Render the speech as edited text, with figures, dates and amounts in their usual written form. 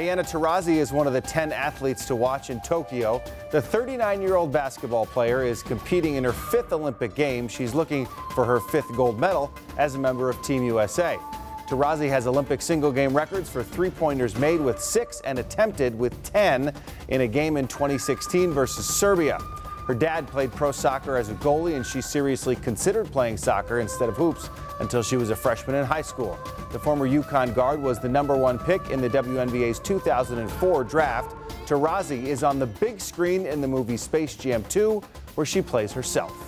Diana Taurasi is one of the 10 athletes to watch in Tokyo. The 39-year-old basketball player is competing in her 5th Olympic Games. She's looking for her 5th gold medal as a member of Team USA. Taurasi has Olympic single-game records for three-pointers made with 6 and attempted with 10 in a game in 2016 versus Serbia. Her dad played pro soccer as a goalie, and she seriously considered playing soccer instead of hoops until she was a freshman in high school. The former UConn guard was the #1 pick in the WNBA's 2004 draft. Taurasi is on the big screen in the movie Space Jam 2, where she plays herself.